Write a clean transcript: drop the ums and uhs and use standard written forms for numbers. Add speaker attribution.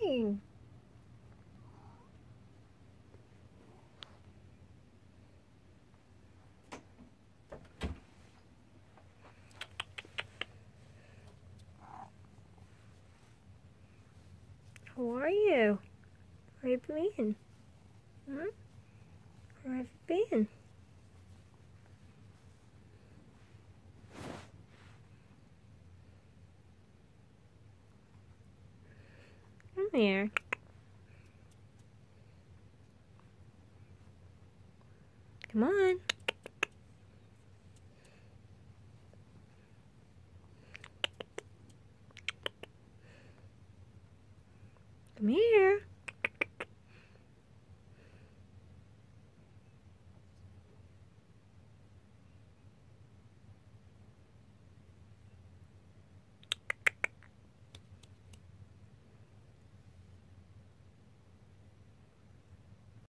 Speaker 1: doing? How are you? Where have you been? Where have you been? Come here. Come on. Come here.